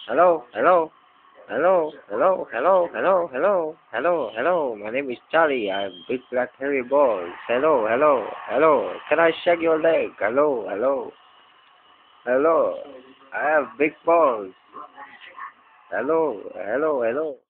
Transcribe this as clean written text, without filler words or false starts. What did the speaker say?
Hello, hello, hello, hello, hello, hello, hello, hello, hello. My name is Charlie. I have big black hairy balls. Hello, hello, hello. Can I shake your leg? Hello, hello, hello. I have big balls. Hello, hello, hello.